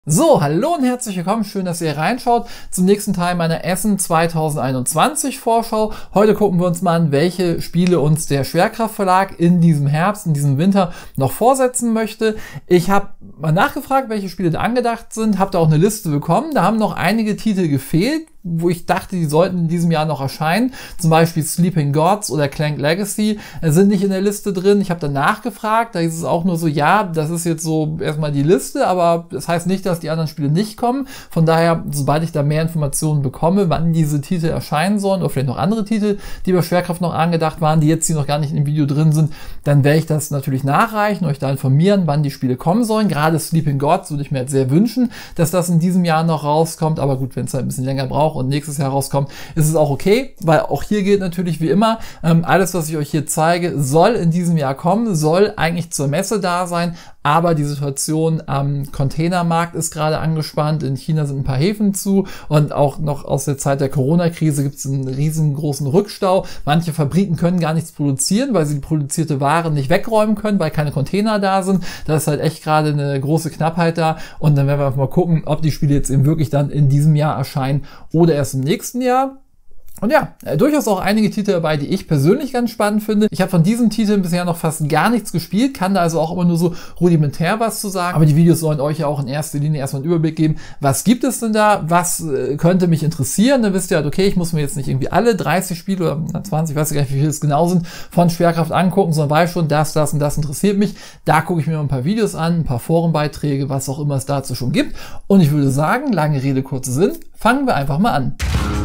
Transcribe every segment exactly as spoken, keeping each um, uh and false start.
So, hallo und herzlich willkommen, schön, dass ihr reinschaut zum nächsten Teil meiner Essen zwanzig einundzwanzig Vorschau. Heute gucken wir uns mal an, welche Spiele uns der Schwerkraft Verlag in diesem Herbst, in diesem Winter noch vorsetzen möchte. Ich habe mal nachgefragt, welche Spiele da angedacht sind, habe da auch eine Liste bekommen. Da haben noch einige Titel gefehlt, wo ich dachte, die sollten in diesem Jahr noch erscheinen. Zum Beispiel Sleeping Gods oder Clank Legacy sind nicht in der Liste drin. Ich habe dann nachgefragt, da ist es auch nur so, ja, das ist jetzt so erstmal die Liste, aber das heißt nicht, dass die anderen Spiele nicht kommen. Von daher, sobald ich da mehr Informationen bekomme, wann diese Titel erscheinen sollen, oder vielleicht noch andere Titel, die bei Schwerkraft noch angedacht waren, die jetzt hier noch gar nicht im Video drin sind, dann werde ich das natürlich nachreichen, euch da informieren, wann die Spiele kommen sollen. Gerade Sleeping Gods würde ich mir jetzt sehr wünschen, dass das in diesem Jahr noch rauskommt, aber gut, wenn es halt ein bisschen länger braucht und nächstes Jahr rauskommt, ist es auch okay, weil auch hier gilt natürlich wie immer, ähm, alles, was ich euch hier zeige, soll in diesem Jahr kommen, soll eigentlich zur Messe da sein, aber die Situation am Containermarkt ist gerade angespannt. In China sind ein paar Häfen zu und auch noch aus der Zeit der Corona-Krise gibt es einen riesengroßen Rückstau. Manche Fabriken können gar nichts produzieren, weil sie die produzierte Ware nicht wegräumen können, weil keine Container da sind. Da ist halt echt gerade eine große Knappheit da und dann werden wir einfach mal gucken, ob die Spiele jetzt eben wirklich dann in diesem Jahr erscheinen oder erst im nächsten Jahr. Und ja, äh, durchaus auch einige Titel dabei, die ich persönlich ganz spannend finde. Ich habe von diesen Titeln bisher noch fast gar nichts gespielt, kann da also auch immer nur so rudimentär was zu sagen. Aber die Videos sollen euch ja auch in erster Linie erstmal einen Überblick geben, was gibt es denn da, was äh, könnte mich interessieren. Dann wisst ihr halt, okay, ich muss mir jetzt nicht irgendwie alle dreißig Spiele oder zwanzig, ich weiß gar nicht, wie viele es genau sind, von Schwerkraft angucken, sondern weiß schon, das, das und das interessiert mich. Da gucke ich mir mal ein paar Videos an, ein paar Forenbeiträge, was auch immer es dazu schon gibt. Und ich würde sagen, lange Rede, kurzer Sinn, fangen wir einfach mal an.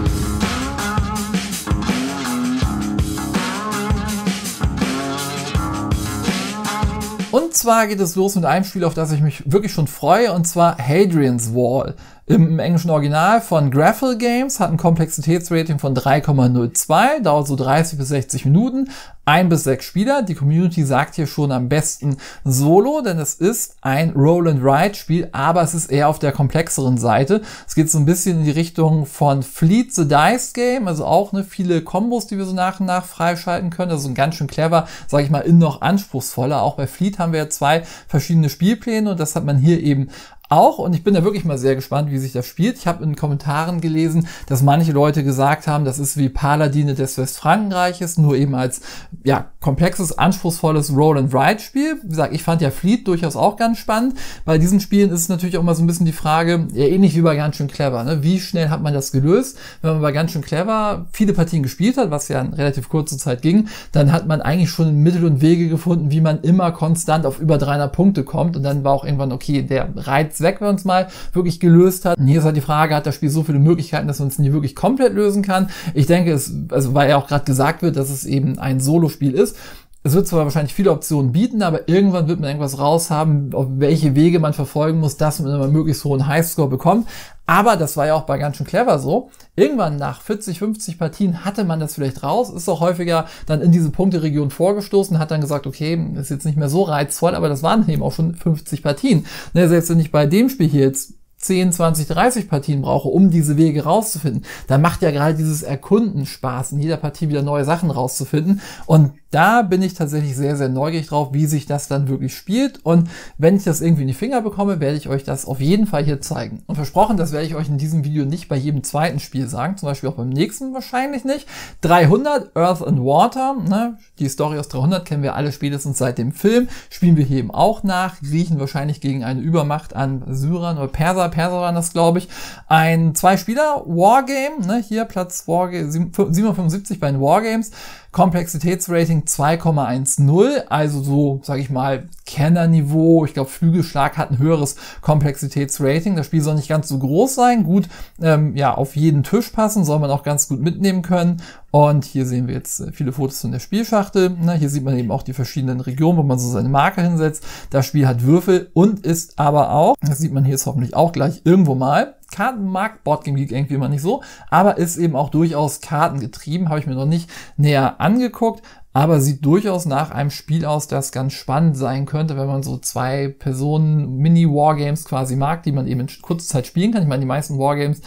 Und zwar geht es los mit einem Spiel, auf das ich mich wirklich schon freue, und zwar Hadrian's Wall. Im englischen Original von Graphel Games, hat ein Komplexitätsrating von drei Komma null zwei, dauert so dreißig bis sechzig Minuten, ein bis sechs Spieler. Die Community sagt hier schon am besten Solo, denn es ist ein Roll-and-Ride-Spiel, aber es ist eher auf der komplexeren Seite. Es geht so ein bisschen in die Richtung von Fleet the Dice Game, also auch ne, viele Kombos, die wir so nach und nach freischalten können. Also ganz schön clever, sage ich mal, in noch anspruchsvoller. Auch bei Fleet haben wir ja zwei verschiedene Spielpläne und das hat man hier eben auch, und ich bin da wirklich mal sehr gespannt, wie sich das spielt. Ich habe in Kommentaren gelesen, dass manche Leute gesagt haben, das ist wie Paladine des Westfrankenreiches, nur eben als ja komplexes, anspruchsvolles Roll-and-Ride-Spiel. Wie gesagt, ich fand ja Fleet durchaus auch ganz spannend. Bei diesen Spielen ist es natürlich auch mal so ein bisschen die Frage, ja, ähnlich wie bei Ganz schön clever, ne? Wie schnell hat man das gelöst? Wenn man bei Ganz schön clever viele Partien gespielt hat, was ja in relativ kurzer Zeit ging, dann hat man eigentlich schon Mittel und Wege gefunden, wie man immer konstant auf über dreihundert Punkte kommt, und dann war auch irgendwann, okay, der Reiz weg, wenn man es mal wirklich gelöst hat. Und hier ist halt die Frage, hat das Spiel so viele Möglichkeiten, dass man es nie wirklich komplett lösen kann? Ich denke, es, also weil ja auch gerade gesagt wird, dass es eben ein Solo-Spiel ist. Es wird zwar wahrscheinlich viele Optionen bieten, aber irgendwann wird man irgendwas raus haben, auf welche Wege man verfolgen muss, dass man immer möglichst hohen Highscore bekommt. Aber das war ja auch bei Ganz schön clever so. Irgendwann nach vierzig, fünfzig Partien hatte man das vielleicht raus, ist auch häufiger dann in diese Punkteregion vorgestoßen, hat dann gesagt, okay, ist jetzt nicht mehr so reizvoll, aber das waren eben auch schon fünfzig Partien. Ne, selbst wenn ich bei dem Spiel hier jetzt zehn, zwanzig, dreißig Partien brauche, um diese Wege rauszufinden, dann macht ja gerade dieses Erkunden Spaß, in jeder Partie wieder neue Sachen rauszufinden. Und da bin ich tatsächlich sehr, sehr neugierig drauf, wie sich das dann wirklich spielt. Und wenn ich das irgendwie in die Finger bekomme, werde ich euch das auf jeden Fall hier zeigen. Und versprochen, das werde ich euch in diesem Video nicht bei jedem zweiten Spiel sagen, zum Beispiel auch beim nächsten wahrscheinlich nicht. dreihundert, Earth and Water, ne? Die Story aus dreihundert kennen wir alle spätestens seit dem Film, spielen wir hier eben auch nach, Griechen wahrscheinlich gegen eine Übermacht an Syrern oder Perser, Perser waren das, glaube ich. Ein Zwei-Spieler-Wargame, ne? Hier Platz siebenhundertfünfundsiebzig bei den Wargames. Komplexitätsrating zwei Komma zehn, also so, sage ich mal, Kennerniveau. Ich glaube, Flügelschlag hat ein höheres Komplexitätsrating. Das Spiel soll nicht ganz so groß sein, gut, ähm, ja, auf jeden Tisch passen, soll man auch ganz gut mitnehmen können. Und hier sehen wir jetzt viele Fotos von der Spielschachtel. Na, hier sieht man eben auch die verschiedenen Regionen, wo man so seine Marker hinsetzt. Das Spiel hat Würfel und ist aber auch, das sieht man hier jetzt hoffentlich auch gleich irgendwo mal, Kartenmarkt, Boardgame Geek irgendwie immer nicht so, aber ist eben auch durchaus kartengetrieben, habe ich mir noch nicht näher angeguckt, aber sieht durchaus nach einem Spiel aus, das ganz spannend sein könnte, wenn man so zwei Personen Mini-Wargames quasi mag, die man eben in kurzer Zeit spielen kann. Ich meine, die meisten Wargames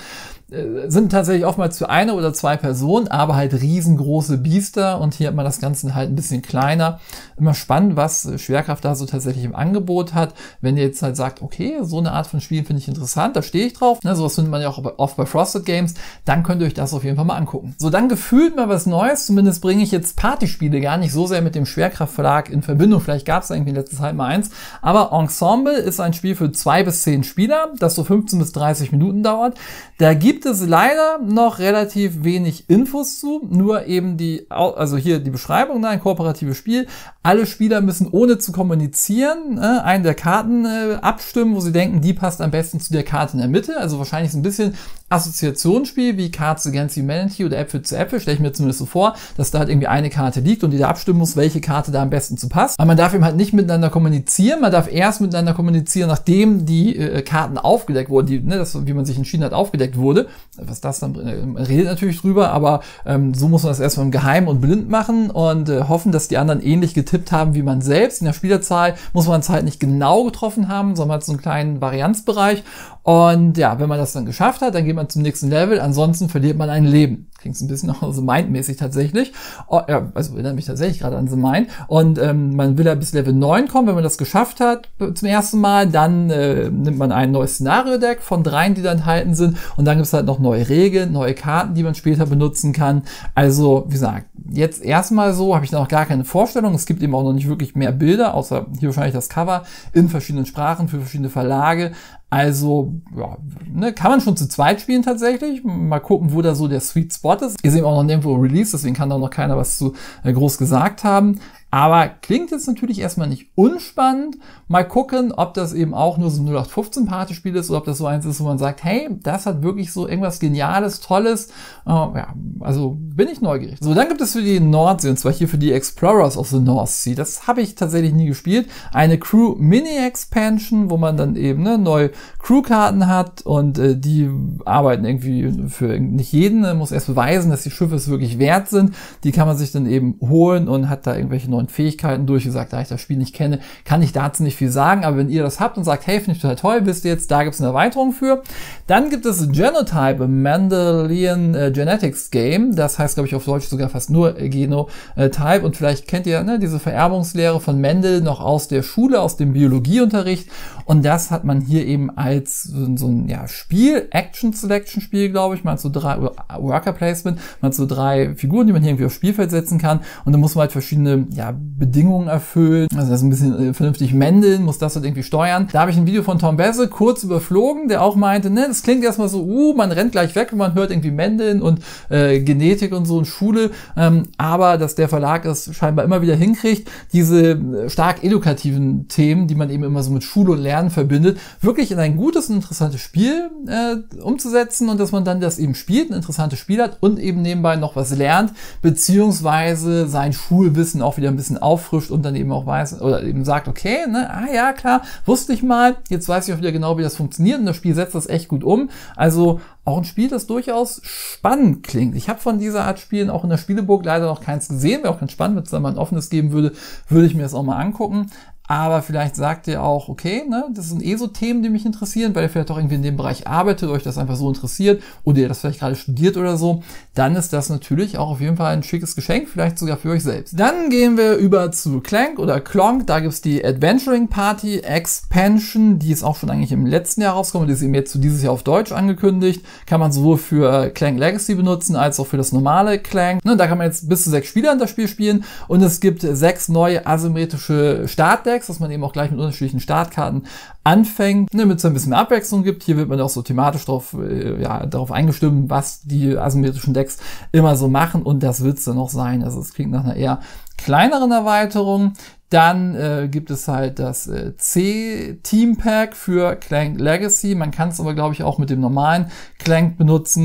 äh, sind tatsächlich oftmals für eine oder zwei Personen, aber halt riesengroße Biester und hier hat man das Ganze halt ein bisschen kleiner. Immer spannend, was Schwerkraft da so tatsächlich im Angebot hat. Wenn ihr jetzt halt sagt, okay, so eine Art von Spielen finde ich interessant, da stehe ich drauf, ne, sowas findet man ja auch oft bei Frosted Games, dann könnt ihr euch das auf jeden Fall mal angucken. So, dann gefühlt mal was Neues, zumindest bringe ich jetzt Partyspiele gar nicht so sehr mit dem Schwerkraft Verlag in Verbindung, vielleicht gab es irgendwie in letzter Zeit mal eins, aber Ensemble ist ein Spiel für zwei bis zehn Spieler, das so fünfzehn bis dreißig Minuten dauert. Da gibt es leider noch relativ wenig Infos zu, nur eben die, also hier die Beschreibung, ein kooperatives Spiel. Alle Spieler müssen ohne zu kommunizieren äh, einen der Karten äh, abstimmen, wo sie denken, die passt am besten zu der Karte in der Mitte. Also wahrscheinlich so ein bisschen Assoziationsspiel wie Cards Against Humanity oder Äpfel zu Äpfel, stelle ich mir zumindest so vor, dass da halt irgendwie eine Karte liegt und die da abstimmen muss, welche Karte da am besten zu passt. Aber man darf eben halt nicht miteinander kommunizieren, man darf erst miteinander kommunizieren, nachdem die äh, Karten aufgedeckt wurden, die, ne, das, wie man sich entschieden hat, aufgedeckt wurde. Was das dann, äh, man redet natürlich drüber, aber ähm, so muss man das erstmal im Geheimen und blind machen und äh, hoffen, dass die anderen ähnlich getippt haben wie man selbst. In der Spielerzahl muss man es halt nicht genau getroffen haben, sondern hat so einen kleinen Varianzbereich. Und ja, wenn man das dann geschafft hat, dann geht man zum nächsten Level, ansonsten verliert man ein Leben. Klingt ein bisschen auch so Mind-mäßig tatsächlich. Oh, ja, also erinnert mich tatsächlich gerade an The Mind. Und ähm, man will ja bis Level neun kommen. Wenn man das geschafft hat zum ersten Mal, dann äh, nimmt man ein neues Szenario-Deck von dreien, die da enthalten sind. Und dann gibt es halt noch neue Regeln, neue Karten, die man später benutzen kann. Also, wie gesagt, jetzt erstmal so, habe ich da noch gar keine Vorstellung. Es gibt eben auch noch nicht wirklich mehr Bilder, außer hier wahrscheinlich das Cover in verschiedenen Sprachen für verschiedene Verlage. Also, ja, ne, kann man schon zu zweit spielen tatsächlich. Mal gucken, wo da so der Sweet Spot ist. Ist eben auch noch nirgendwo Release, deswegen kann da noch keiner was zu äh, groß gesagt haben. Aber klingt jetzt natürlich erstmal nicht unspannend. Mal gucken, ob das eben auch nur so ein null acht fünfzehn Partyspiel ist oder ob das so eins ist, wo man sagt, hey, das hat wirklich so irgendwas Geniales, Tolles. Äh, ja, also bin ich neugierig. So, dann gibt es für die Nordsee, und zwar hier für die Explorers of the North Sea. Das habe ich tatsächlich nie gespielt. Eine Crew Mini-Expansion, wo man dann eben ne, neue Crewkarten hat und äh, die arbeiten irgendwie für nicht jeden. Man muss erst beweisen, dass die Schiffe es wirklich wert sind. Die kann man sich dann eben holen und hat da irgendwelche neuen Fähigkeiten durchgesagt. Da ich das Spiel nicht kenne, kann ich dazu nicht viel sagen, aber wenn ihr das habt und sagt, hey, finde ich total toll, wisst ihr jetzt, da gibt es eine Erweiterung für. Dann gibt es Genotype, Mendelian äh, Genetics Game, das heißt, glaube ich, auf Deutsch sogar fast nur äh, Genotype und vielleicht kennt ihr ne, diese Vererbungslehre von Mendel noch aus der Schule, aus dem Biologieunterricht und das hat man hier eben als so, so ein ja, Spiel, Action-Selection-Spiel, glaube ich, man hat so drei, Worker-Placement, man hat so drei Figuren, die man hier irgendwie aufs Spielfeld setzen kann und dann muss man halt verschiedene ja, Bedingungen erfüllen, also das ein bisschen äh, vernünftig mändeln, muss das halt irgendwie steuern. Da habe ich ein Video von Tom Besse kurz überflogen, der auch meinte, ne, das klingt erstmal so, uh, man rennt gleich weg, wenn man hört irgendwie Mändeln und äh, Genetik und so und Schule, ähm, aber dass der Verlag es scheinbar immer wieder hinkriegt, diese stark edukativen Themen, die man eben immer so mit Schule und Lernen verbindet, wirklich in ein gutes und interessantes Spiel äh, umzusetzen und dass man dann das eben spielt, ein interessantes Spiel hat und eben nebenbei noch was lernt, beziehungsweise sein Schulwissen auch wieder ein bisschen auffrischt und dann eben auch weiß oder eben sagt, okay, ne, ah ja, klar, wusste ich mal, jetzt weiß ich auch wieder genau, wie das funktioniert und das Spiel setzt das echt gut um. Also auch ein Spiel, das durchaus spannend klingt. Ich habe von dieser Art Spielen auch in der Spieleburg leider noch keins gesehen, wäre auch ganz spannend, wenn es da mal ein offenes geben würde, würde ich mir das auch mal angucken. Aber vielleicht sagt ihr auch, okay, ne, das sind eh so Themen, die mich interessieren, weil ihr vielleicht auch irgendwie in dem Bereich arbeitet, euch das einfach so interessiert oder ihr das vielleicht gerade studiert oder so, dann ist das natürlich auch auf jeden Fall ein schickes Geschenk, vielleicht sogar für euch selbst. Dann gehen wir über zu Clank oder Klonk, da gibt's die Adventuring Party Expansion, die ist auch schon eigentlich im letzten Jahr rausgekommen, die ist eben jetzt zu dieses Jahr auf Deutsch angekündigt, kann man sowohl für Clank Legacy benutzen, als auch für das normale Clank. Ne, da kann man jetzt bis zu sechs Spieler in das Spiel spielen und es gibt sechs neue asymmetrische Startdecks, dass man eben auch gleich mit unterschiedlichen Startkarten anfängt, ne, damit es ein bisschen mehr Abwechslung gibt. Hier wird man auch so thematisch drauf, äh, ja, darauf eingestimmt, was die asymmetrischen Decks immer so machen und das wird es dann auch sein. Also es klingt nach einer eher kleineren Erweiterung. Dann äh, gibt es halt das äh, C-Team Pack für Clank Legacy. Man kann es aber, glaube ich, auch mit dem normalen Clank benutzen.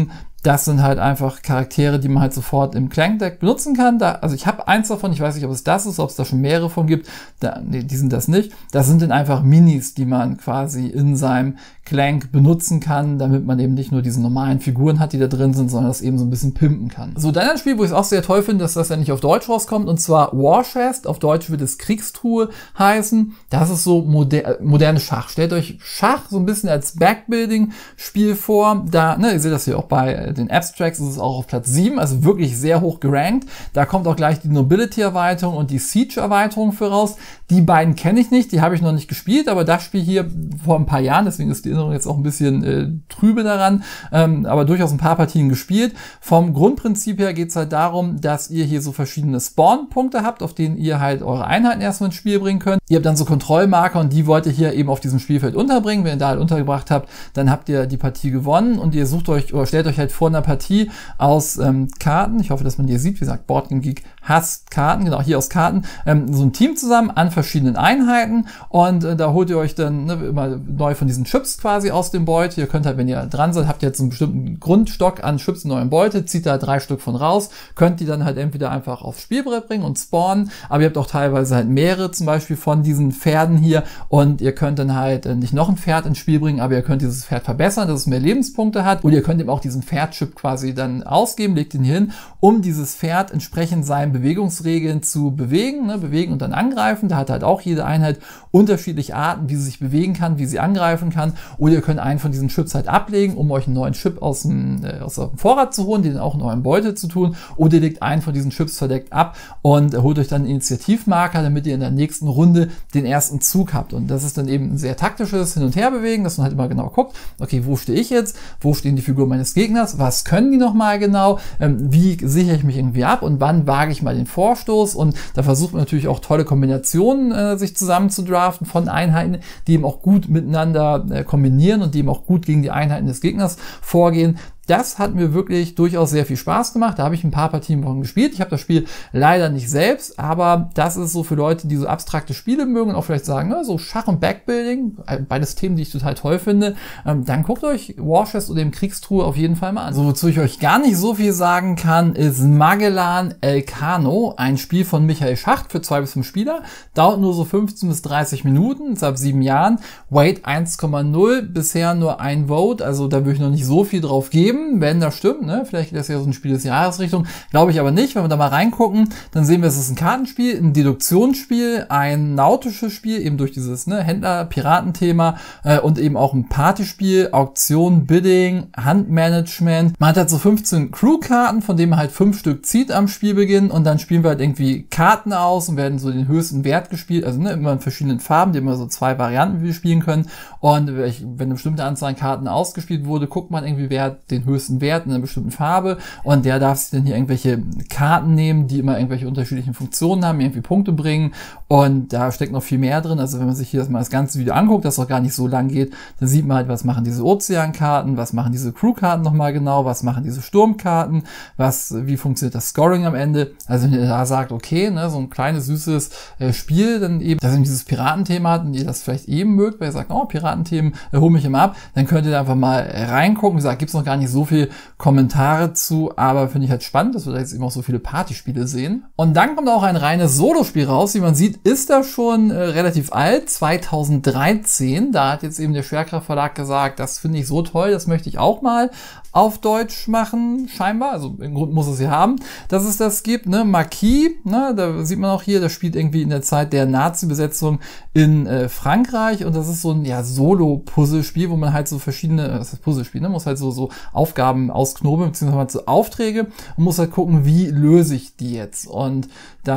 Das sind halt einfach Charaktere, die man halt sofort im Clank-Deck benutzen kann. Da, also ich habe eins davon, ich weiß nicht, ob es das ist, ob es da schon mehrere von gibt. Da, nee, die sind das nicht. Das sind dann einfach Minis, die man quasi in seinem Clank benutzen kann, damit man eben nicht nur diese normalen Figuren hat, die da drin sind, sondern das eben so ein bisschen pimpen kann. So, dann ein Spiel, wo ich es auch sehr toll finde, dass das ja nicht auf Deutsch rauskommt, und zwar War Chest. Auf Deutsch wird es Kriegstruhe heißen. Das ist so moder moderne Schach. Stellt euch Schach so ein bisschen als Backbuilding-Spiel vor. Da, ne, ihr seht das hier auch bei den Abstracts, ist es auch auf Platz sieben, also wirklich sehr hoch gerankt. Da kommt auch gleich die Nobility-Erweiterung und die Siege-Erweiterung für raus. Die beiden kenne ich nicht, die habe ich noch nicht gespielt, aber das Spiel hier vor ein paar Jahren, deswegen ist die Erinnerung jetzt auch ein bisschen äh, trübe daran, ähm, aber durchaus ein paar Partien gespielt. Vom Grundprinzip her geht es halt darum, dass ihr hier so verschiedene Spawn-Punkte habt, auf denen ihr halt eure Einheiten erstmal ins Spiel bringen könnt. Ihr habt dann so Kontrollmarker und die wollt ihr hier eben auf diesem Spielfeld unterbringen. Wenn ihr da halt untergebracht habt, dann habt ihr die Partie gewonnen und ihr sucht euch oder stellt euch halt vor einer Partie aus ähm, Karten. Ich hoffe, dass man die hier sieht. Wie gesagt, Board Game Geek hasst Karten, genau, hier aus Karten. Ähm, so ein Team zusammen an verschiedenen Einheiten und äh, da holt ihr euch dann ne, immer neu von diesen Chips quasi aus dem Beutel. Ihr könnt halt, wenn ihr dran seid, habt ihr jetzt einen bestimmten Grundstock an Chips in eurem Beutel, zieht da drei Stück von raus, könnt die dann halt entweder einfach aufs Spielbrett bringen und spawnen, aber ihr habt auch teilweise halt mehrere zum Beispiel von diesen Pferden hier und ihr könnt dann halt äh, nicht noch ein Pferd ins Spiel bringen, aber ihr könnt dieses Pferd verbessern, dass es mehr Lebenspunkte hat, und ihr könnt eben auch diesen Pferdchip quasi dann ausgeben, legt ihn hier hin, um dieses Pferd entsprechend seinen Bewegungsregeln zu bewegen, ne, bewegen und dann angreifen. Da hat halt auch jede Einheit unterschiedliche Arten, wie sie sich bewegen kann, wie sie angreifen kann, oder ihr könnt einen von diesen Chips halt ablegen, um euch einen neuen Chip aus dem, äh, aus dem Vorrat zu holen, den auch in eurem Beutel zu tun, oder ihr legt einen von diesen Chips verdeckt ab und holt euch dann einen Initiativmarker, damit ihr in der nächsten Runde den ersten Zug habt. Und das ist dann eben ein sehr taktisches Hin- und Herbewegen, dass man halt immer genau guckt, okay, wo stehe ich jetzt, wo stehen die Figuren meines Gegners, was können die nochmal genau, ähm, wie sichere ich mich irgendwie ab und wann wage ich mal den Vorstoß, und da versucht man natürlich auch tolle Kombinationen äh, sich zusammen zu draften von Einheiten, die eben auch gut miteinander äh, kombinieren und die eben auch gut gegen die Einheiten des Gegners vorgehen. Das hat mir wirklich durchaus sehr viel Spaß gemacht. Da habe ich ein paar Partien von gespielt. Ich habe das Spiel leider nicht selbst, aber das ist so für Leute, die so abstrakte Spiele mögen und auch vielleicht sagen, ne, so Schach und Backbuilding, beides Themen, die ich total toll finde, ähm, dann guckt euch War Chest oder dem Kriegstruhe auf jeden Fall mal an. So, wozu ich euch gar nicht so viel sagen kann, ist Magellan Elcano, ein Spiel von Michael Schacht für zwei bis fünf Spieler. Dauert nur so fünfzehn bis dreißig Minuten, ist ab sieben Jahren. Weight eins Komma null, bisher nur ein Vote, also da würde ich noch nicht so viel drauf geben, wenn das stimmt, ne? Vielleicht geht das ja so ein Spiel des Jahres Richtung, glaube ich aber nicht. Wenn wir da mal reingucken, dann sehen wir, es ist ein Kartenspiel, ein Deduktionsspiel, ein nautisches Spiel, eben durch dieses ne, Händler-Piraten-Thema äh, und eben auch ein Partyspiel, Auktion, Bidding, Handmanagement. Man hat halt so fünfzehn Crew-Karten, von denen man halt fünf Stück zieht am Spielbeginn, und dann spielen wir halt irgendwie Karten aus und werden so den höchsten Wert gespielt, also ne, immer in verschiedenen Farben, die immer so zwei Varianten, wie wir spielen können, und wenn eine bestimmte Anzahl an Karten ausgespielt wurde, guckt man irgendwie, wer hat den höchsten Wert in einer bestimmten Farbe, und der darf sich dann hier irgendwelche Karten nehmen, die immer irgendwelche unterschiedlichen Funktionen haben, irgendwie Punkte bringen, und da steckt noch viel mehr drin. Also wenn man sich hier das mal das ganze Video anguckt, das auch gar nicht so lang geht, dann sieht man halt, was machen diese Ozeankarten, was machen diese Crewkarten nochmal genau, was machen diese Sturmkarten, was, wie funktioniert das Scoring am Ende. Also wenn ihr da sagt, okay, ne, so ein kleines, süßes äh, Spiel, dann eben, dass ihr dieses Piratenthema hat und ihr das vielleicht eben mögt, weil ihr sagt, oh, Piratenthemen, äh, hol mich immer ab, dann könnt ihr da einfach mal reingucken. Wie gesagt, gibt's noch gar nicht so viel Kommentare zu, aber finde ich halt spannend, dass wir da jetzt eben auch so viele Partyspiele sehen. Und dann kommt auch ein reines Solospiel raus. Wie man sieht, ist das schon äh, relativ alt, zweitausenddreizehn. Da hat jetzt eben der Schwerkraft Verlag gesagt, das finde ich so toll, das möchte ich auch mal auf Deutsch machen, scheinbar. Also im Grund muss es ja haben, dass es das gibt. Ne? Marquis, ne? Da sieht man auch hier, das spielt irgendwie in der Zeit der Nazi-Besetzung in äh, Frankreich, und das ist so ein ja, Solo-Puzzlespiel, wo man halt so verschiedene, das ist Puzzlespiel, ne? Muss halt so, so Aufgaben ausknobeln, beziehungsweise so Aufträge, und muss halt gucken, wie löse ich die jetzt. Und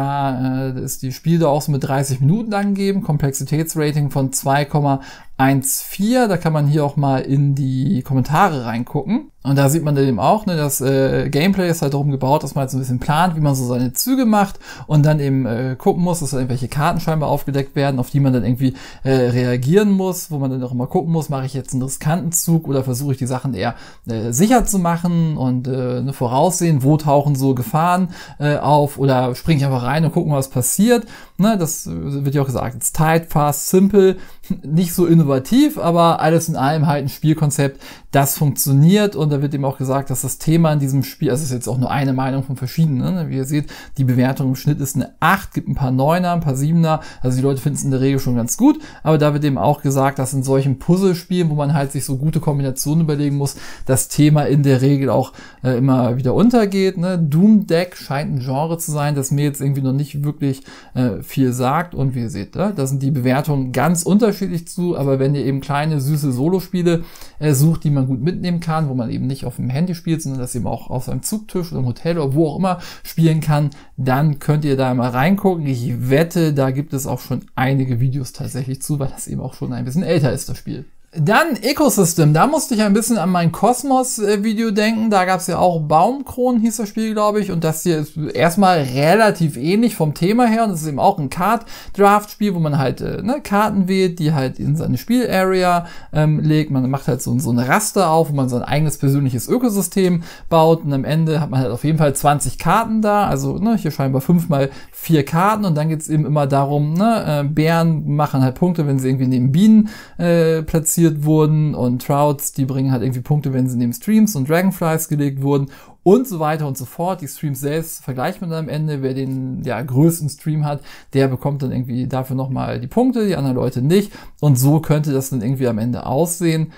da äh, ist die Spiel da auch so mit dreißig Minuten angegeben, Komplexitätsrating von zwei Komma eins vier, da kann man hier auch mal in die Kommentare reingucken. Und da sieht man dann eben auch, ne, das äh, Gameplay ist halt darum gebaut, dass man halt so ein bisschen plant, wie man so seine Züge macht, und dann eben äh, gucken muss, dass da irgendwelche Karten scheinbar aufgedeckt werden, auf die man dann irgendwie äh, reagieren muss, wo man dann auch immer gucken muss, mache ich jetzt einen riskanten Zug oder versuche ich die Sachen eher äh, sicher zu machen und äh, ne, voraussehen, wo tauchen so Gefahren äh, auf, oder springe ich einfach rein und gucken, was passiert. Ne, das äh, wird ja auch gesagt, it's tight, fast, simple, nicht so innovativ innovativ, aber alles in allem halt ein Spielkonzept, das funktioniert. Und da wird eben auch gesagt, dass das Thema in diesem Spiel, also es ist jetzt auch nur eine Meinung von verschiedenen, ne? Wie ihr seht, die Bewertung im Schnitt ist eine acht, gibt ein paar Neuner, ein paar Siebener, also die Leute finden es in der Regel schon ganz gut, aber da wird eben auch gesagt, dass in solchen Puzzlespielen, wo man halt sich so gute Kombinationen überlegen muss, das Thema in der Regel auch äh, immer wieder untergeht. Ne? Doom Deck scheint ein Genre zu sein, das mir jetzt irgendwie noch nicht wirklich äh, viel sagt, und wie ihr seht, ne? Da sind die Bewertungen ganz unterschiedlich zu, aber wenn ihr eben kleine, süße Solospiele äh, sucht, die man gut mitnehmen kann, wo man eben nicht auf dem Handy spielt, sondern das eben auch auf seinem Zugtisch oder im Hotel oder wo auch immer spielen kann, dann könnt ihr da mal reingucken. Ich wette, da gibt es auch schon einige Videos tatsächlich zu, weil das eben auch schon ein bisschen älter ist, das Spiel. Dann Ecosystem, da musste ich ein bisschen an mein Kosmos-Video denken, da gab es ja auch Baumkronen, hieß das Spiel, glaube ich, und das hier ist erstmal relativ ähnlich vom Thema her, und das ist eben auch ein Card-Draft-Spiel, wo man halt äh, ne, Karten wählt, die halt in seine Spiel-Area ähm, legt, man macht halt so, so eine Raster auf, wo man sein eigenes persönliches Ökosystem baut, und am Ende hat man halt auf jeden Fall zwanzig Karten da, also ne, hier scheinbar fünf mal vier Karten, und dann geht's eben immer darum, ne, äh, Bären machen halt Punkte, wenn sie irgendwie neben Bienen äh, platziert wurden, und Trouts, die bringen halt irgendwie Punkte, wenn sie neben Streams und Dragonflies gelegt wurden, und so weiter und so fort. Die Streams selbst vergleicht man dann am Ende. Wer den ja, größten Stream hat, der bekommt dann irgendwie dafür nochmal die Punkte, die anderen Leute nicht. Und so könnte das dann irgendwie am Ende aussehen.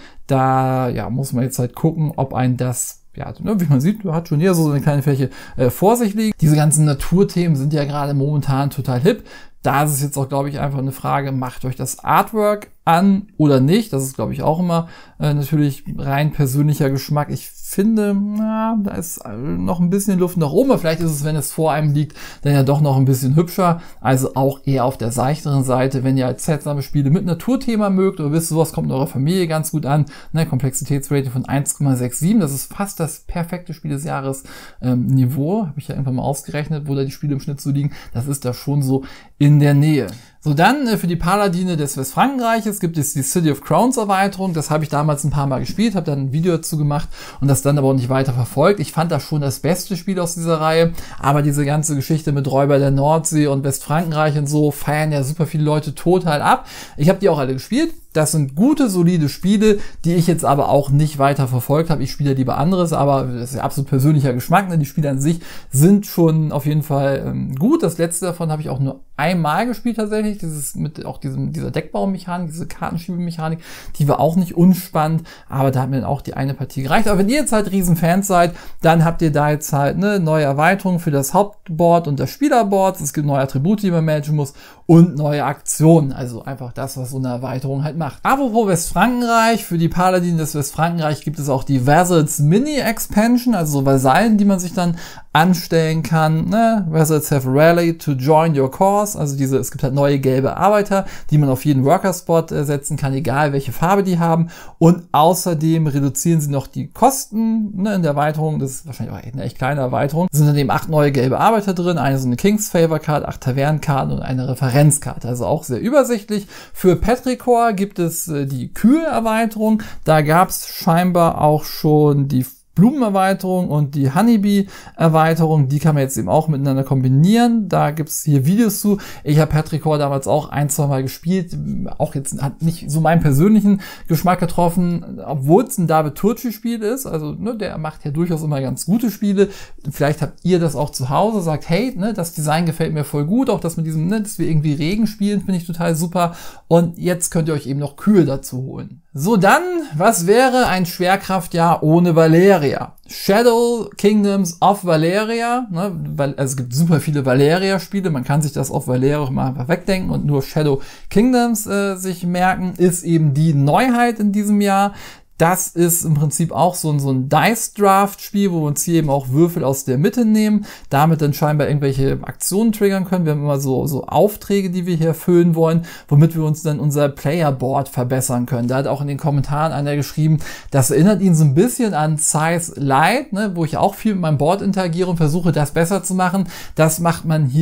Da ja, muss man jetzt halt gucken, ob ein das, ja, wie man sieht, hat schon hier so eine kleine Fläche äh, vor sich liegen. Diese ganzen Naturthemen sind ja gerade momentan total hip. Da ist es jetzt auch, glaube ich, einfach eine Frage, macht euch das Artwork an oder nicht? Das ist, glaube ich, auch immer äh, natürlich rein persönlicher Geschmack. Ich finde, na, da ist noch ein bisschen Luft nach oben. Vielleicht ist es, wenn es vor einem liegt, dann ja doch noch ein bisschen hübscher. Also auch eher auf der seichteren Seite. Wenn ihr halt seltsame Spiele mit Naturthema mögt oder wisst, sowas kommt in eurer Familie ganz gut an. Ne, Komplexitätsrating von eins Komma siebenundsechzig. Das ist fast das perfekte Spiel des Jahres ähm, Niveau. Habe ich ja irgendwann mal ausgerechnet, wo da die Spiele im Schnitt so liegen. Das ist da schon so in der Nähe. So, dann äh, für die Paladine des Westfrankenreiches gibt es die City of Crowns Erweiterung. Das habe ich damals ein paar Mal gespielt, habe dann ein Video dazu gemacht und das dann aber auch nicht weiter verfolgt. Ich fand das schon das beste Spiel aus dieser Reihe, aber diese ganze Geschichte mit Räuber der Nordsee und Westfrankenreich und so feiern ja super viele Leute total ab. Ich habe die auch alle gespielt. Das sind gute, solide Spiele, die ich jetzt aber auch nicht weiter verfolgt habe. Ich spiele lieber anderes, aber das ist ja absolut persönlicher Geschmack. Ne? Die Spiele an sich sind schon auf jeden Fall ähm, gut. Das letzte davon habe ich auch nur einmal gespielt tatsächlich. Dieses mit auch diesem dieser Deckbaumechanik, diese Kartenschiebmechanik, die war auch nicht unspannend, aber da hat mir dann auch die eine Partie gereicht. Aber wenn ihr jetzt halt Riesenfans seid, dann habt ihr da jetzt halt eine neue Erweiterung für das Hauptboard und das Spielerboard. Es gibt neue Attribute, die man managen muss und neue Aktionen. Also einfach das, was so eine Erweiterung halt macht. Apropos Westfrankenreich, für die Paladine des Westfrankenreich gibt es auch die Vassals Mini-Expansion, also so Vasallen, die man sich dann anstellen kann. Ne? Vassals have rallied to join your cause. Also diese, es gibt halt neue gelbe Arbeiter, die man auf jeden Worker-Spot äh, setzen kann, egal welche Farbe die haben. Und außerdem reduzieren sie noch die Kosten ne, in der Erweiterung. Das ist wahrscheinlich auch eine echt kleine Erweiterung. Es sind dann eben acht neue gelbe Arbeiter drin, eine so eine King's Favor Card, acht Tavernenkarten und eine Referenzkarte. Also auch sehr übersichtlich. Für Petrichor gibt es äh, die Kühe-Erweiterung. Da gab es scheinbar auch schon die Blumenerweiterung und die Honeybee-Erweiterung, die kann man jetzt eben auch miteinander kombinieren. Da gibt's hier Videos zu. Ich habe Petrichor damals auch ein, zwei Mal gespielt. Auch jetzt hat nicht so meinen persönlichen Geschmack getroffen, obwohl es ein David Turczi-Spiel ist. Also ne, der macht ja durchaus immer ganz gute Spiele. Vielleicht habt ihr das auch zu Hause, sagt, hey, ne, das Design gefällt mir voll gut. Auch das mit diesem, ne, dass wir irgendwie Regen spielen, finde ich total super. Und jetzt könnt ihr euch eben noch Kühe dazu holen. So, dann, was wäre ein Schwerkraftjahr ohne Valeria? Shadow Kingdoms of Valeria, ne, weil also es gibt super viele Valeria-Spiele, man kann sich das auf Valeria auch mal einfach wegdenken und nur Shadow Kingdoms äh, sich merken, ist eben die Neuheit in diesem Jahr. Das ist im Prinzip auch so ein, so ein Dice-Draft-Spiel, wo wir uns hier eben auch Würfel aus der Mitte nehmen, damit dann scheinbar irgendwelche Aktionen triggern können. Wir haben immer so, so Aufträge, die wir hier erfüllen wollen, womit wir uns dann unser Player-Board verbessern können. Da hat auch in den Kommentaren einer geschrieben, das erinnert ihn so ein bisschen an Size Light, ne, wo ich auch viel mit meinem Board interagiere und versuche, das besser zu machen. Das macht man hier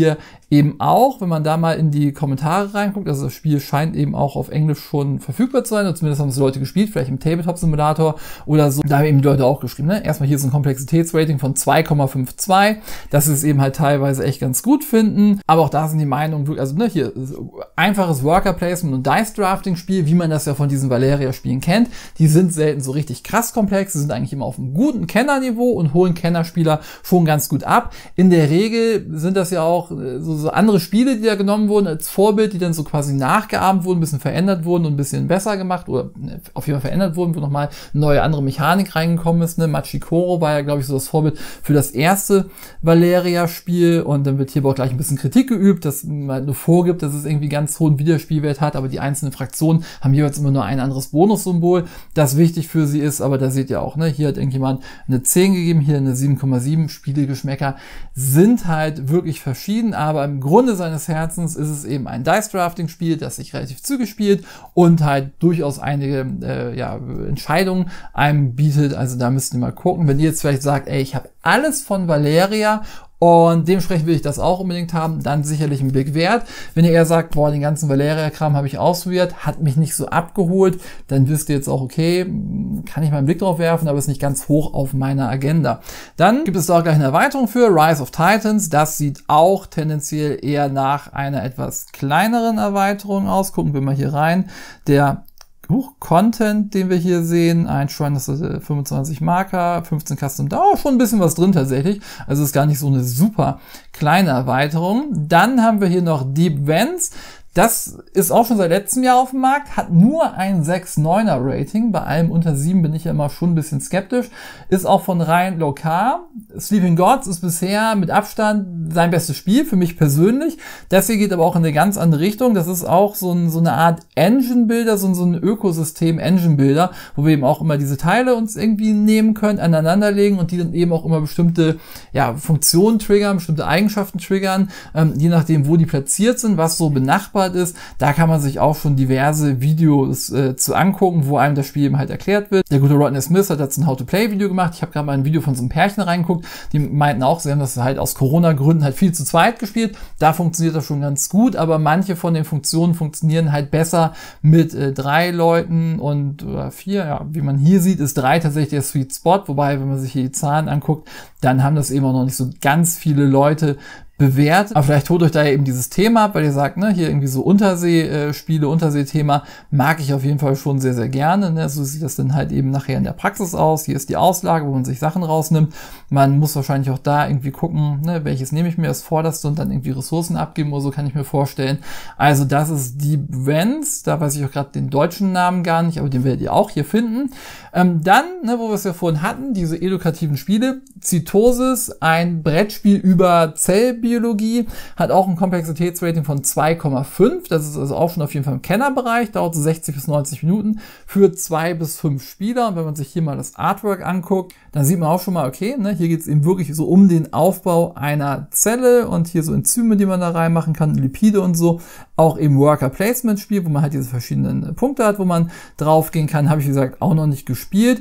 eben auch, wenn man da mal in die Kommentare reinguckt, also das Spiel scheint eben auch auf Englisch schon verfügbar zu sein, oder zumindest haben es Leute gespielt, vielleicht im Tabletop-Simulator oder so, da haben eben die Leute auch geschrieben, ne? Erstmal hier so ein Komplexitätsrating von zwei Komma zweiundfünfzig, dass sie es eben halt teilweise echt ganz gut finden, aber auch da sind die Meinungen wirklich, also ne, hier einfaches Worker-Placement und Dice-Drafting-Spiel, wie man das ja von diesen Valeria-Spielen kennt, die sind selten so richtig krass komplex, sie sind eigentlich immer auf einem guten Kennerniveau und holen Kennerspieler schon ganz gut ab. In der Regel sind das ja auch so, so andere Spiele, die da genommen wurden als Vorbild, die dann so quasi nachgeahmt wurden, ein bisschen verändert wurden und ein bisschen besser gemacht oder auf jeden Fall verändert wurden, wo nochmal eine neue andere Mechanik reingekommen ist. Ne? Machikoro war ja, glaube ich, so das Vorbild für das erste Valeria-Spiel und dann wird hier aber auch gleich ein bisschen Kritik geübt, dass man nur vorgibt, dass es irgendwie ganz hohen Wiederspielwert hat, aber die einzelnen Fraktionen haben jeweils immer nur ein anderes Bonussymbol, das wichtig für sie ist, aber da seht ihr auch, ne, hier hat irgendjemand eine zehn gegeben, hier eine sieben Komma sieben. Spielegeschmäcker sind halt wirklich verschieden, aber im Grunde seines Herzens ist es eben ein Dice-Drafting-Spiel, das sich relativ zügig spielt und halt durchaus einige äh, ja, Entscheidungen einem bietet, also da müsst ihr mal gucken, wenn ihr jetzt vielleicht sagt, ey, ich habe alles von Valeria und dementsprechend will ich das auch unbedingt haben, dann sicherlich ein Blick wert. Wenn ihr eher sagt, boah, den ganzen Valeria-Kram habe ich ausprobiert, hat mich nicht so abgeholt, dann wisst ihr jetzt auch, okay, kann ich mal einen Blick drauf werfen, aber ist nicht ganz hoch auf meiner Agenda. Dann gibt es da auch gleich eine Erweiterung für Rise of Titans. Das sieht auch tendenziell eher nach einer etwas kleineren Erweiterung aus. Gucken wir mal hier rein. Der Huch, Content, den wir hier sehen, ein Shrine, das ist fünfundzwanzig Marker, fünfzehn Custom, da auch schon ein bisschen was drin tatsächlich, also ist gar nicht so eine super kleine Erweiterung. Dann haben wir hier noch Deep Vents. Das ist auch schon seit letztem Jahr auf dem Markt, hat nur ein sechs Komma neuner Rating. Bei allem unter sieben bin ich ja immer schon ein bisschen skeptisch. Ist auch von rein lokal. Sleeping Gods ist bisher mit Abstand sein bestes Spiel, für mich persönlich. Das hier geht aber auch in eine ganz andere Richtung. Das ist auch so, ein, so eine Art Engine-Builder, so ein, so ein Ökosystem-Engine-Builder, wo wir eben auch immer diese Teile uns irgendwie nehmen können, aneinanderlegen und die dann eben auch immer bestimmte ja, Funktionen triggern, bestimmte Eigenschaften triggern, ähm, je nachdem, wo die platziert sind, was so benachbart ist. Da kann man sich auch schon diverse Videos äh, zu angucken, wo einem das Spiel eben halt erklärt wird. Der gute Rodney Smith hat jetzt ein How-to-Play-Video gemacht. Ich habe gerade mal ein Video von so einem Pärchen reingeguckt. Die meinten auch, sie haben das halt aus Corona-Gründen halt viel zu zweit gespielt. Da funktioniert das schon ganz gut, aber manche von den Funktionen funktionieren halt besser mit äh, drei Leuten und oder vier. Ja, wie man hier sieht, ist drei tatsächlich der Sweet Spot. Wobei, wenn man sich hier die Zahlen anguckt, dann haben das eben auch noch nicht so ganz viele Leute bewährt. Aber vielleicht holt euch da ja eben dieses Thema ab, weil ihr sagt, ne, hier irgendwie so Untersee-Spiele, Untersee-Thema mag ich auf jeden Fall schon sehr, sehr gerne. Ne? So sieht das dann halt eben nachher in der Praxis aus. Hier ist die Auslage, wo man sich Sachen rausnimmt. Man muss wahrscheinlich auch da irgendwie gucken, ne, welches nehme ich mir als Vorderste und dann irgendwie Ressourcen abgeben oder so, kann ich mir vorstellen. Also das ist Deep Vents. Da weiß ich auch gerade den deutschen Namen gar nicht, aber den werdet ihr auch hier finden. Ähm, dann, ne, wo wir es ja vorhin hatten, diese edukativen Spiele. Cytosis, ein Brettspiel über Zellbiologie, hat auch ein Komplexitätsrating von zwei Komma fünf. Das ist also auch schon auf jeden Fall im Kennerbereich, dauert so sechzig bis neunzig Minuten für zwei bis fünf Spieler. Und wenn man sich hier mal das Artwork anguckt, dann sieht man auch schon mal, okay, ne, hier geht es eben wirklich so um den Aufbau einer Zelle und hier so Enzyme, die man da reinmachen kann, Lipide und so. Auch eben Worker-Placement-Spiel, wo man halt diese verschiedenen Punkte hat, wo man draufgehen kann. Habe ich, wie gesagt, auch noch nicht gespielt.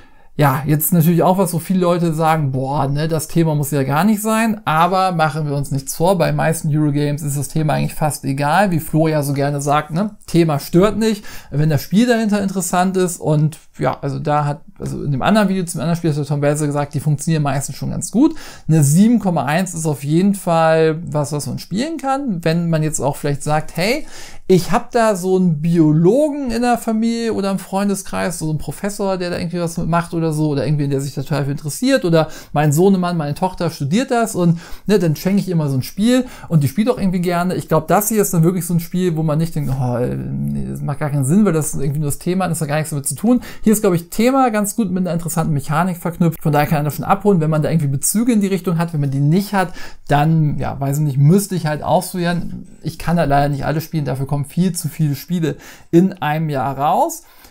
Ja, jetzt natürlich auch was, wo viele Leute sagen, boah, ne, das Thema muss ja gar nicht sein, aber machen wir uns nichts vor, bei meisten Eurogames ist das Thema eigentlich fast egal, wie Flo ja so gerne sagt, ne, Thema stört nicht, wenn das Spiel dahinter interessant ist und ja, also da hat, also in dem anderen Video zum anderen Spiel hat der Tom Belzer gesagt, die funktionieren meistens schon ganz gut. Eine sieben Komma eins ist auf jeden Fall was, was man spielen kann, wenn man jetzt auch vielleicht sagt, hey, ich habe da so einen Biologen in der Familie oder im Freundeskreis, so einen Professor, der da irgendwie was mitmacht oder so, oder irgendwie, der sich da total für interessiert, oder mein Sohnemann, meine Tochter studiert das und ne, dann schenke ich immer so ein Spiel und die spielt auch irgendwie gerne. Ich glaube, das hier ist dann wirklich so ein Spiel, wo man nicht denkt, oh, nee, das macht gar keinen Sinn, weil das irgendwie nur das Thema ist, da gar nichts damit zu tun. Hier ist, glaube ich, Thema ganz gut mit einer interessanten Mechanik verknüpft. Von daher kann man das schon abholen, wenn man da irgendwie Bezüge in die Richtung hat. Wenn man die nicht hat, dann, ja, weiß ich nicht, müsste ich halt ausprobieren. Ich kann da leider nicht alle spielen, dafür kommen viel zu viele Spiele in einem Jahr raus.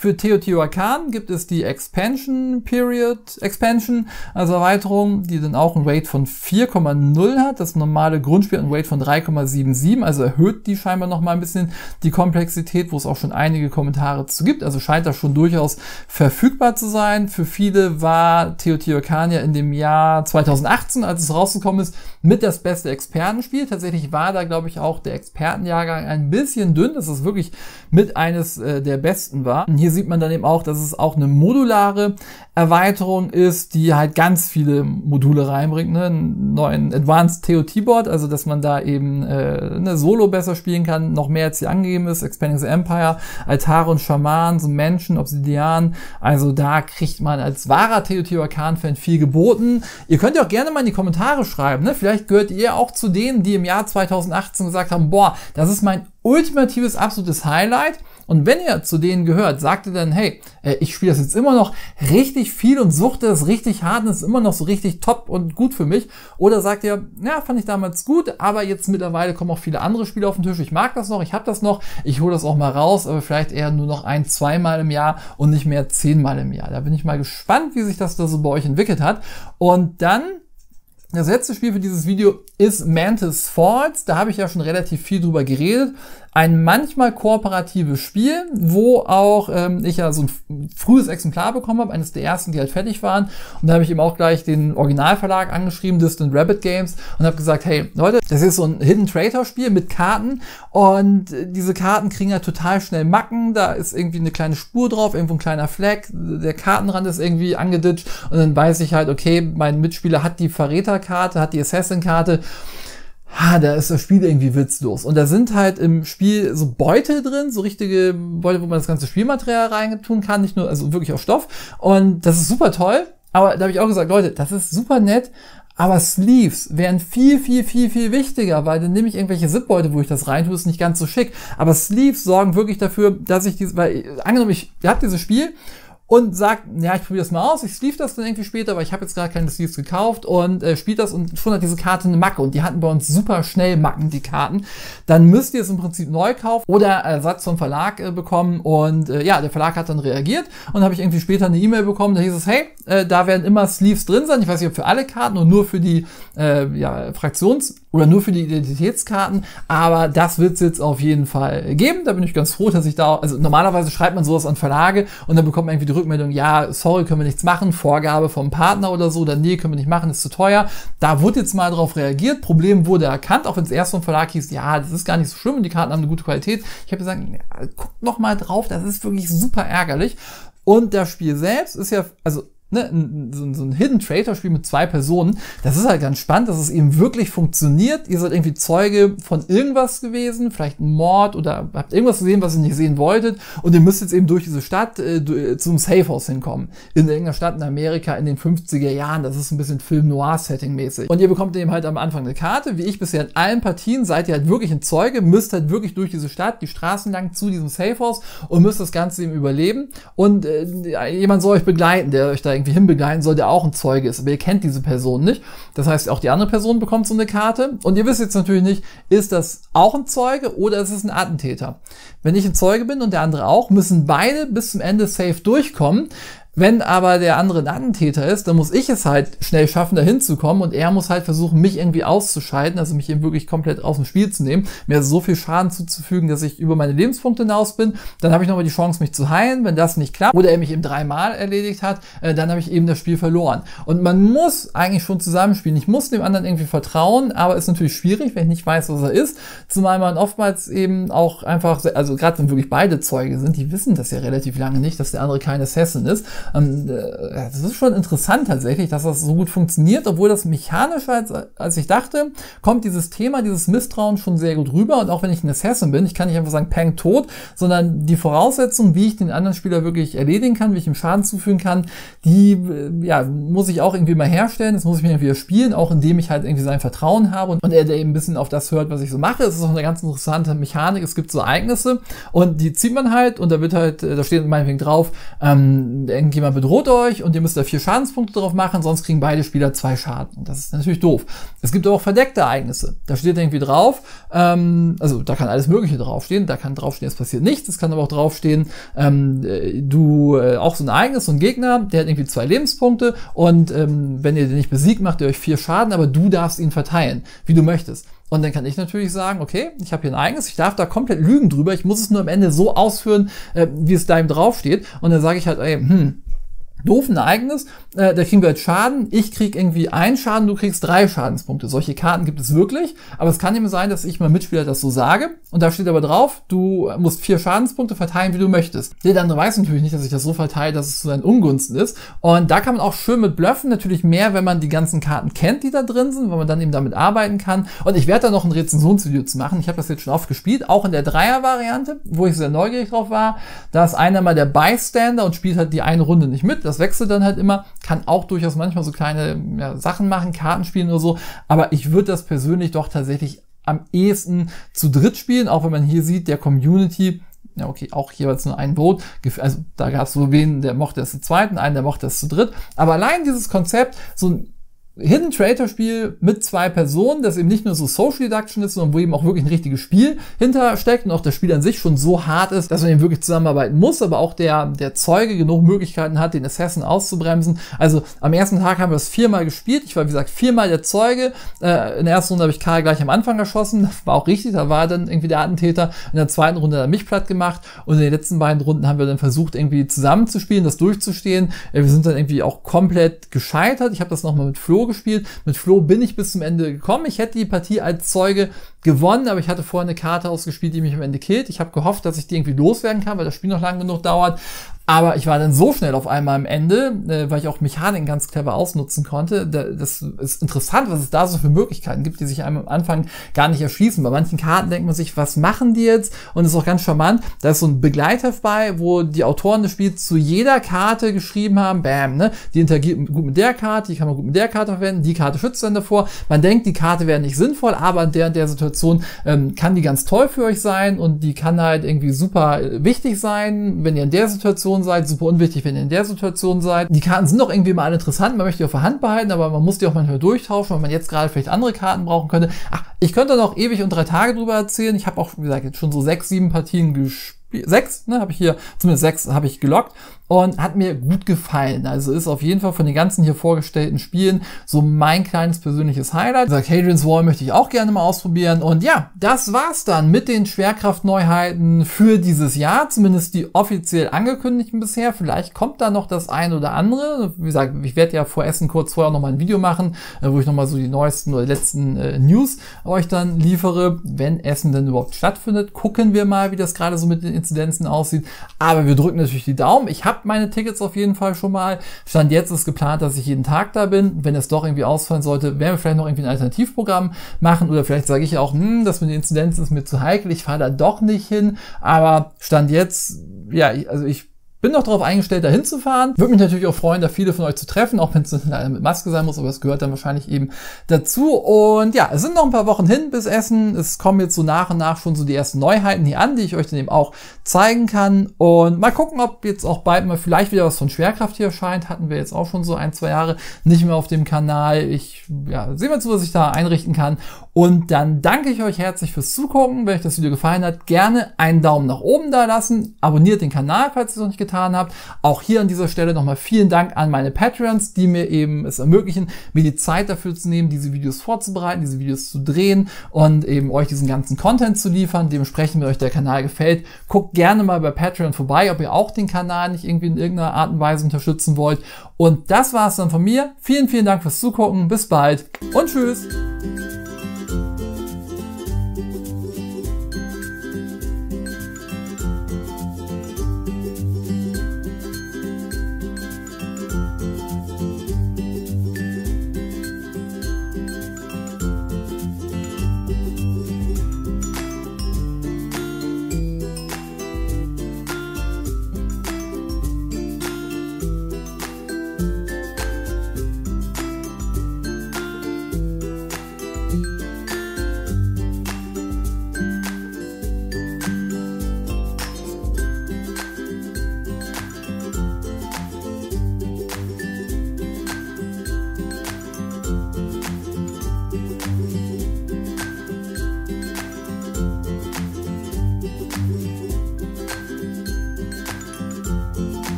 Für Teotihuacan gibt es die Expansion Period Expansion, also Erweiterung, die dann auch ein Rate von vier Komma null hat. Das normale Grundspiel hat ein Rate von drei Komma siebenundsiebzig, also erhöht die scheinbar noch mal ein bisschen die Komplexität, wo es auch schon einige Kommentare zu gibt. Also scheint das schon durchaus verfügbar zu sein. Für viele war Teotihuacan ja in dem Jahr zweitausendachtzehn, als es rausgekommen ist, mit das beste Expertenspiel. Tatsächlich war da, glaube ich, auch der Expertenjahrgang ein bisschen dünn, dass es wirklich mit eines äh, der besten war. Und hier sieht man dann eben auch, dass es auch eine modulare Erweiterung ist, die halt ganz viele Module reinbringt, ne? Einen neuen Advanced T O T-Board, also dass man da eben äh, eine Solo besser spielen kann, noch mehr als hier angegeben ist, Expanding the Empire, Altare und Schamanen, so Menschen, Obsidian, also da kriegt man als wahrer Teotihuacan-Fan viel geboten. Ihr könnt ja auch gerne mal in die Kommentare schreiben, ne? Vielleicht gehört ihr auch zu denen, die im Jahr zweitausendachtzehn gesagt haben, boah, das ist mein ultimatives, absolutes Highlight. Und wenn ihr zu denen gehört, sagt ihr dann, hey, ich spiele das jetzt immer noch richtig viel und suchte das richtig hart und ist immer noch so richtig top und gut für mich. Oder sagt ihr, ja, fand ich damals gut, aber jetzt mittlerweile kommen auch viele andere Spiele auf den Tisch. Ich mag das noch, ich habe das noch, ich hole das auch mal raus, aber vielleicht eher nur noch ein-, zweimal im Jahr und nicht mehr zehnmal im Jahr. Da bin ich mal gespannt, wie sich das da so bei euch entwickelt hat. Und dann das letzte Spiel für dieses Video ist Mantis Falls. Da habe ich ja schon relativ viel drüber geredet. Ein manchmal kooperatives Spiel, wo auch ähm, ich ja so ein frühes Exemplar bekommen habe, eines der ersten, die halt fertig waren. Und da habe ich eben auch gleich den Originalverlag angeschrieben, Distant Rabbit Games, und habe gesagt, hey Leute, das ist so ein Hidden Traitor Spiel mit Karten und diese Karten kriegen ja total schnell Macken. Da ist irgendwie eine kleine Spur drauf, irgendwo ein kleiner Fleck, der Kartenrand ist irgendwie angeditscht und dann weiß ich halt, okay, mein Mitspieler hat die Verräterkarte, hat die Assassin-Karte. Ha, da ist das Spiel irgendwie witzlos. Und da sind halt im Spiel so Beutel drin, so richtige Beutel, wo man das ganze Spielmaterial reintun kann, nicht nur, also wirklich auch Stoff. Und das ist super toll. Aber da habe ich auch gesagt, Leute, das ist super nett, aber Sleeves wären viel, viel, viel, viel wichtiger, weil dann nehme ich irgendwelche Zipbeutel, wo ich das reintue, ist nicht ganz so schick. Aber Sleeves sorgen wirklich dafür, dass ich diese, weil, angenommen, ich, ihr habt dieses Spiel und sagt, ja, ich probiere das mal aus, ich sleeve das dann irgendwie später, aber ich habe jetzt gerade keine Sleeves gekauft und äh, spielt das und schon hat diese Karte eine Macke und die hatten bei uns super schnell Macken, die Karten. Dann müsst ihr es im Prinzip neu kaufen oder Ersatz vom Verlag äh, bekommen und äh, ja, der Verlag hat dann reagiert und habe ich irgendwie später eine E-Mail bekommen, da hieß es, hey, äh, da werden immer Sleeves drin sein, ich weiß nicht, ob für alle Karten und nur für die äh, ja, Fraktions- oder nur für die Identitätskarten, aber das wird es jetzt auf jeden Fall geben. Da bin ich ganz froh, dass ich da, also normalerweise schreibt man sowas an Verlage und dann bekommt man irgendwie die Rückmeldung, ja, sorry, können wir nichts machen, Vorgabe vom Partner oder so, oder nee, können wir nicht machen, ist zu teuer. Da wurde jetzt mal drauf reagiert, Problem wurde erkannt, auch wenn es erst vom Verlag hieß, ja, das ist gar nicht so schlimm und die Karten haben eine gute Qualität. Ich habe gesagt, ja, guckt noch mal drauf, das ist wirklich super ärgerlich. Und das Spiel selbst ist ja, also Ne, so, so ein Hidden Traitor Spiel mit zwei Personen, das ist halt ganz spannend, dass es eben wirklich funktioniert. Ihr seid irgendwie Zeuge von irgendwas gewesen, vielleicht ein Mord oder habt irgendwas gesehen, was ihr nicht sehen wolltet und ihr müsst jetzt eben durch diese Stadt äh, zum Safehouse hinkommen. In irgendeiner Stadt in Amerika in den fünfziger Jahren, das ist ein bisschen Film-Noir-Setting mäßig. Und ihr bekommt eben halt am Anfang eine Karte, wie ich bisher in allen Partien, seid ihr halt wirklich ein Zeuge, müsst halt wirklich durch diese Stadt, die Straßen lang zu diesem Safehouse und müsst das Ganze eben überleben und äh, jemand soll euch begleiten, der euch da irgendwie hinbegleiten soll, der auch ein Zeuge ist, aber ihr kennt diese Person nicht. Das heißt, auch die andere Person bekommt so eine Karte und ihr wisst jetzt natürlich nicht, ist das auch ein Zeuge oder ist es ein Attentäter? Wenn ich ein Zeuge bin und der andere auch, müssen beide bis zum Ende safe durchkommen. Wenn aber der andere ein Attentäter ist, dann muss ich es halt schnell schaffen, da hinzukommen und er muss halt versuchen, mich irgendwie auszuschalten, also mich eben wirklich komplett aus dem Spiel zu nehmen, mir so viel Schaden zuzufügen, dass ich über meine Lebenspunkte hinaus bin. Dann habe ich nochmal die Chance, mich zu heilen. Wenn das nicht klappt oder er mich eben dreimal erledigt hat, äh, dann habe ich eben das Spiel verloren. Und man muss eigentlich schon zusammenspielen. Ich muss dem anderen irgendwie vertrauen, aber ist natürlich schwierig, wenn ich nicht weiß, was er ist. Zumal man oftmals eben auch einfach, also gerade wenn wirklich beide Zeuge sind, die wissen das ja relativ lange nicht, dass der andere kein Assassin ist. Das ist schon interessant tatsächlich, dass das so gut funktioniert, obwohl das mechanischer als, als ich dachte, kommt dieses Thema, dieses Misstrauen schon sehr gut rüber. Und auch wenn ich ein Assassin bin, ich kann nicht einfach sagen, Peng, tot, sondern die Voraussetzungen, wie ich den anderen Spieler wirklich erledigen kann, wie ich ihm Schaden zufügen kann, die ja, muss ich auch irgendwie mal herstellen. Das muss ich mir irgendwie spielen, auch indem ich halt irgendwie sein Vertrauen habe und, und er der eben ein bisschen auf das hört, was ich so mache. Es ist auch eine ganz interessante Mechanik. Es gibt so Ereignisse und die zieht man halt und da wird halt, da steht meinetwegen drauf, ähm, irgendjemand bedroht euch und ihr müsst da vier Schadenspunkte drauf machen, sonst kriegen beide Spieler zwei Schaden. Und das ist natürlich doof. Es gibt aber auch verdeckte Ereignisse. Da steht irgendwie drauf, ähm, also da kann alles Mögliche draufstehen. Da kann draufstehen, es passiert nichts. Es kann aber auch draufstehen, ähm, du, äh, auch so ein Ereignis, so ein Gegner, der hat irgendwie zwei Lebenspunkte und ähm, wenn ihr den nicht besiegt, macht ihr euch vier Schaden, aber du darfst ihn verteilen, wie du möchtest. Und dann kann ich natürlich sagen, okay, ich habe hier ein Ereignis, ich darf da komplett lügen drüber, ich muss es nur am Ende so ausführen, äh, wie es da eben draufsteht. Und dann sage ich halt, ey, hm, doof, ein Ereignis, äh, da kriegen wir jetzt Schaden, ich krieg irgendwie einen Schaden, du kriegst drei Schadenspunkte. Solche Karten gibt es wirklich, aber es kann eben sein, dass ich meinem Mitspieler das so sage und da steht aber drauf, du musst vier Schadenspunkte verteilen, wie du möchtest. Der andere weiß natürlich nicht, dass ich das so verteile, dass es zu seinen Ungunsten ist und da kann man auch schön mit bluffen, natürlich mehr, wenn man die ganzen Karten kennt, die da drin sind, weil man dann eben damit arbeiten kann und ich werde da noch ein Rezensionsvideo zu machen. Ich habe das jetzt schon oft gespielt, auch in der Dreier-Variante, wo ich sehr neugierig drauf war. Da ist einer mal der Bystander und spielt halt die eine Runde nicht mit. Das wechselt dann halt immer, kann auch durchaus manchmal so kleine ja, Sachen machen, Karten spielen oder so, aber ich würde das persönlich doch tatsächlich am ehesten zu dritt spielen, auch wenn man hier sieht, der Community, ja okay, auch jeweils nur ein Vote, also da gab es so wen, der mochte es zu zweit, einen, der mochte es zu dritt, aber allein dieses Konzept, so ein Hidden Traitor Spiel mit zwei Personen, das eben nicht nur so Social Deduction ist, sondern wo eben auch wirklich ein richtiges Spiel hintersteckt und auch das Spiel an sich schon so hart ist, dass man eben wirklich zusammenarbeiten muss, aber auch der, der Zeuge genug Möglichkeiten hat, den Assassin auszubremsen. Also am ersten Tag haben wir das viermal gespielt. Ich war, wie gesagt, viermal der Zeuge. Äh, in der ersten Runde habe ich Karl gleich am Anfang erschossen. Das war auch richtig, da war dann irgendwie der Attentäter. In der zweiten Runde hat er mich platt gemacht und in den letzten beiden Runden haben wir dann versucht, irgendwie zusammenzuspielen, das durchzustehen. Äh, wir sind dann irgendwie auch komplett gescheitert. Ich habe das nochmal mit Flo gespielt. Mit Flo bin ich bis zum Ende gekommen. Ich hätte die Partie als Zeuge gewonnen, aber ich hatte vorher eine Karte ausgespielt, die mich am Ende killt. Ich habe gehofft, dass ich die irgendwie loswerden kann, weil das Spiel noch lang genug dauert. Aber ich war dann so schnell auf einmal am Ende, äh, weil ich auch Mechaniken ganz clever ausnutzen konnte. Da, das ist interessant, was es da so für Möglichkeiten gibt, die sich einem am Anfang gar nicht erschließen. Bei manchen Karten denkt man sich, was machen die jetzt? Und es ist auch ganz charmant. Da ist so ein Begleitheft bei, wo die Autoren des Spiels zu jeder Karte geschrieben haben, bam, ne? Die interagiert gut mit der Karte, die kann man gut mit der Karte verwenden, die Karte schützt dann davor. Man denkt, die Karte wäre nicht sinnvoll, aber in der und der Situation ähm, kann die ganz toll für euch sein und die kann halt irgendwie super wichtig sein, wenn ihr in der Situation seid, super unwichtig, wenn ihr in der Situation seid. Die Karten sind doch irgendwie mal alle interessant, man möchte die auf der Hand behalten, aber man muss die auch manchmal durchtauschen, weil man jetzt gerade vielleicht andere Karten brauchen könnte. Ach, ich könnte noch ewig und drei Tage drüber erzählen. Ich habe auch, wie gesagt, jetzt schon so sechs, sieben Partien gespielt. Sechs, ne, habe ich hier, zumindest sechs habe ich gelockt und hat mir gut gefallen. Also ist auf jeden Fall von den ganzen hier vorgestellten Spielen so mein kleines persönliches Highlight. Wie gesagt, Hadrian's Wall möchte ich auch gerne mal ausprobieren. Und ja, das war's dann mit den Schwerkraft-Neuheiten für dieses Jahr, zumindest die offiziell angekündigten bisher. Vielleicht kommt da noch das ein oder andere. Wie gesagt, ich werde ja vor Essen kurz vorher noch mal ein Video machen, wo ich noch mal so die neuesten oder letzten äh, News euch dann liefere. Wenn Essen denn überhaupt stattfindet, gucken wir mal, wie das gerade so mit den Inzidenzen aussieht, aber wir drücken natürlich die Daumen. Ich habe meine Tickets auf jeden Fall schon mal. Stand jetzt ist geplant, dass ich jeden Tag da bin. Wenn es doch irgendwie ausfallen sollte, werden wir vielleicht noch irgendwie ein Alternativprogramm machen oder vielleicht sage ich ja auch, hm, das mit den Inzidenzen ist mir zu heikel, ich fahre da doch nicht hin, aber Stand jetzt, ja, also ich bin noch darauf eingestellt, da hinzufahren. Würde mich natürlich auch freuen, da viele von euch zu treffen, auch wenn es leider mit Maske sein muss, aber es gehört dann wahrscheinlich eben dazu. Und ja, es sind noch ein paar Wochen hin bis Essen. Es kommen jetzt so nach und nach schon so die ersten Neuheiten hier an, die ich euch dann eben auch zeigen kann. Und mal gucken, ob jetzt auch bald mal vielleicht wieder was von Schwerkraft hier erscheint. Hatten wir jetzt auch schon so ein, zwei Jahre nicht mehr auf dem Kanal. Ich, ja, sehen wir zu, was ich da einrichten kann. Und dann danke ich euch herzlich fürs Zugucken. Wenn euch das Video gefallen hat, gerne einen Daumen nach oben da lassen. Abonniert den Kanal, falls ihr es noch nicht getan habt. Auch hier an dieser Stelle nochmal vielen Dank an meine Patreons, die mir eben es ermöglichen, mir die Zeit dafür zu nehmen, diese Videos vorzubereiten, diese Videos zu drehen und eben euch diesen ganzen Content zu liefern. Dementsprechend, wenn euch der Kanal gefällt, guckt gerne mal bei Patreon vorbei, ob ihr auch den Kanal nicht irgendwie in irgendeiner Art und Weise unterstützen wollt. Und das war es dann von mir. Vielen, vielen Dank fürs Zugucken. Bis bald und tschüss!